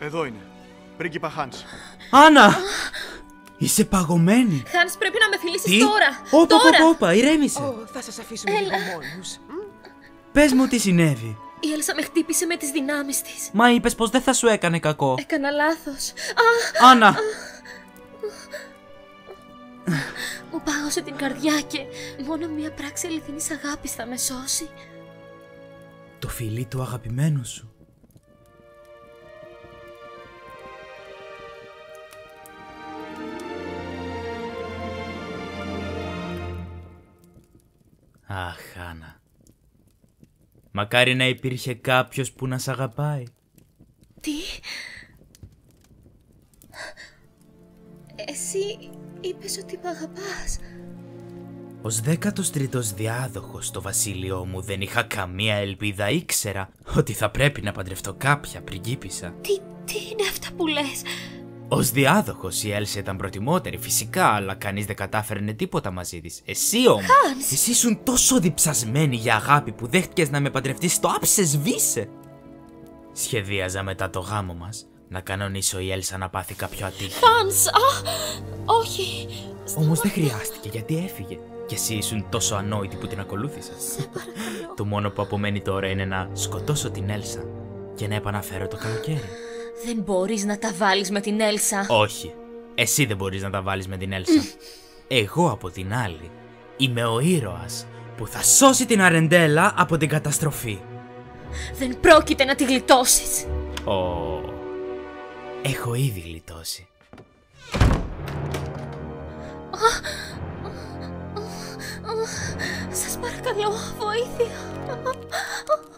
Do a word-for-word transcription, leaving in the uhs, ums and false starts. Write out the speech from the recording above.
Εδώ είναι. Πρίγκιπα Χάνς. Άννα! Είσαι παγωμένη. Χάνς, πρέπει να με φιλήσεις Τι? τώρα. Όπα, Τώρα. όπα, όπα, ηρέμησε. Ω, θα σας αφήσουμε λίγο μόνους. Πες μου τι συνέβη. Η Έλσα με χτύπησε με τις δυνάμεις της. Μα είπες πως δεν θα σου έκανε κακό. Έκανα λάθος. Α, Άννα! μου πάγωσε την καρδιά και μόνο μία πράξη αληθινής αγάπης θα με σώσει. Το φιλί του αγαπημένου σου. Αχ, Άννα. Μακάρι να υπήρχε κάποιος που να σ' αγαπάει. Τι? Εσύ είπες ότι μ' αγαπάς. Ως δέκατος τρίτος διάδοχος στο βασίλειό μου δεν είχα καμία ελπίδα. Ήξερα ότι θα πρέπει να παντρευτώ κάποια πριγκίπισσα. Τι, τι είναι αυτά που λες? Ως διάδοχος η Έλσα ήταν προτιμότερη φυσικά, αλλά κανείς δεν κατάφερνε τίποτα μαζί της. Εσύ όμως, Χάνς! εσύ ήσουν τόσο διψασμένη για αγάπη που δέχτηκες να με παντρευτείς, το άψε σβήσε. Σχεδίαζα μετά το γάμο μας να κανονίσω η Έλσα να πάθει κάποιο ατύχημα. Χάνς! Α, όχι. Όμως δεν χρειάστηκε γιατί έφυγε. Και εσύ ήσουν τόσο ανόητη που την ακολούθησες. Σε παρακαλώ. Το μόνο που απομένει τώρα είναι να σκοτώσω την Έλσα και να επαναφέρω το καλοκαίρι. Δεν μπορείς να τα βάλεις με την Έλσα. Όχι. Εσύ δεν μπορείς να τα βάλεις με την Έλσα. Εγώ από την άλλη είμαι ο ήρωας που θα σώσει την Αρεντέλα από την καταστροφή. Δεν πρόκειται να τη γλιτώσεις. Ω, έχω ήδη γλιτώσει. Σας παρακαλώ, βοήθεια.